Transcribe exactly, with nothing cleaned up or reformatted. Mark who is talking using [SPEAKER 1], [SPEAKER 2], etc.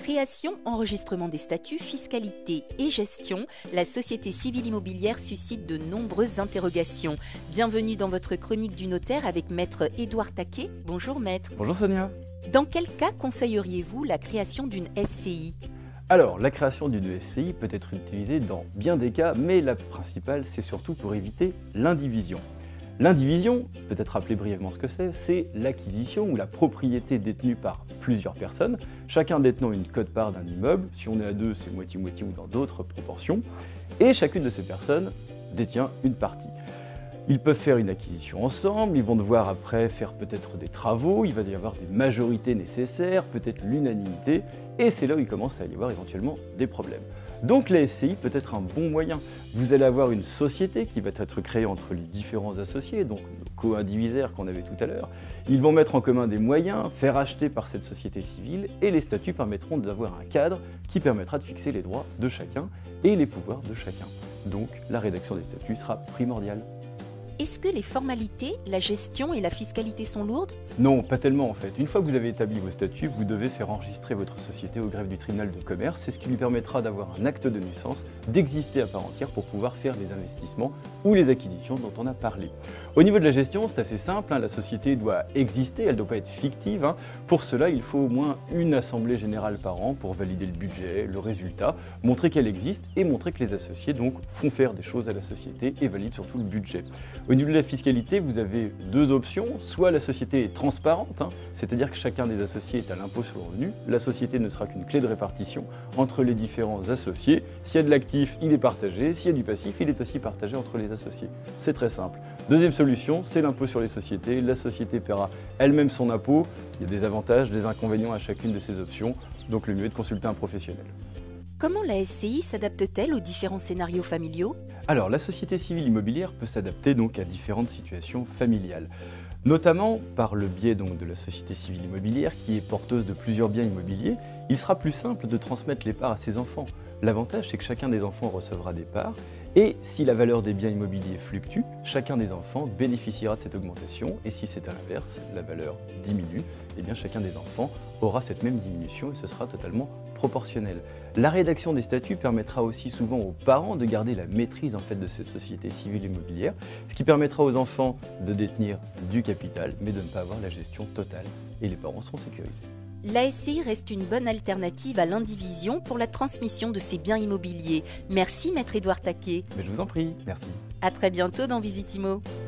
[SPEAKER 1] Création, enregistrement des statuts, fiscalité et gestion, la société civile immobilière suscite de nombreuses interrogations. Bienvenue dans votre chronique du notaire avec maître Édouard Taquet. Bonjour maître.
[SPEAKER 2] Bonjour Sonia.
[SPEAKER 1] Dans quel cas conseilleriez-vous la création d'une S C I ?
[SPEAKER 2] Alors, la création d'une S C I peut être utilisée dans bien des cas, mais la principale, c'est surtout pour éviter l'indivision. L'indivision, peut-être rappeler brièvement ce que c'est, c'est l'acquisition ou la propriété détenue par plusieurs personnes, chacun détenant une quote-part d'un immeuble, si on est à deux, c'est moitié-moitié ou dans d'autres proportions, et chacune de ces personnes détient une partie. Ils peuvent faire une acquisition ensemble, ils vont devoir après faire peut-être des travaux, il va y avoir des majorités nécessaires, peut-être l'unanimité, et c'est là où il commence à y avoir éventuellement des problèmes. Donc la S C I peut être un bon moyen. Vous allez avoir une société qui va être créée entre les différents associés, donc nos co-indivisaires qu'on avait tout à l'heure. Ils vont mettre en commun des moyens, faire acheter par cette société civile, et les statuts permettront d'avoir un cadre qui permettra de fixer les droits de chacun et les pouvoirs de chacun. Donc la rédaction des statuts sera primordiale.
[SPEAKER 1] Est-ce que les formalités, la gestion et la fiscalité sont lourdes ?
[SPEAKER 2] Non, pas tellement en fait. Une fois que vous avez établi vos statuts, vous devez faire enregistrer votre société au greffe du tribunal de commerce. C'est ce qui lui permettra d'avoir un acte de naissance, d'exister à part entière pour pouvoir faire les investissements ou les acquisitions dont on a parlé. Au niveau de la gestion, c'est assez simple, hein. La société doit exister, elle ne doit pas être fictive, hein. Pour cela, il faut au moins une assemblée générale par an pour valider le budget, le résultat, montrer qu'elle existe et montrer que les associés donc font faire des choses à la société et valident surtout le budget. Au niveau de la fiscalité, vous avez deux options. Soit la société est transparente, hein, c'est-à-dire que chacun des associés est à l'impôt sur le revenu. La société ne sera qu'une clé de répartition entre les différents associés. S'il y a de l'actif, il est partagé. S'il y a du passif, il est aussi partagé entre les associés. C'est très simple. Deuxième solution, c'est l'impôt sur les sociétés. La société paiera elle-même son impôt. Il y a des avantages, des inconvénients à chacune de ces options. Donc le mieux est de consulter un professionnel.
[SPEAKER 1] Comment la S C I s'adapte-t-elle aux différents scénarios familiaux ?
[SPEAKER 2] Alors, la société civile immobilière peut s'adapter donc à différentes situations familiales, notamment par le biais donc de la société civile immobilière qui est porteuse de plusieurs biens immobiliers. Il sera plus simple de transmettre les parts à ses enfants. L'avantage, c'est que chacun des enfants recevra des parts et si la valeur des biens immobiliers fluctue, chacun des enfants bénéficiera de cette augmentation et si c'est à l'inverse, la valeur diminue, eh bien chacun des enfants aura cette même diminution et ce sera totalement proportionnel. La rédaction des statuts permettra aussi souvent aux parents de garder la maîtrise en fait de cette société civile immobilière, ce qui permettra aux enfants de détenir du capital mais de ne pas avoir la gestion totale et les parents seront sécurisés.
[SPEAKER 1] La S C I reste une bonne alternative à l'indivision pour la transmission de ces biens immobiliers. Merci maître Édouard Taquet.
[SPEAKER 2] Mais je vous en prie, merci.
[SPEAKER 1] À très bientôt dans Visitimo.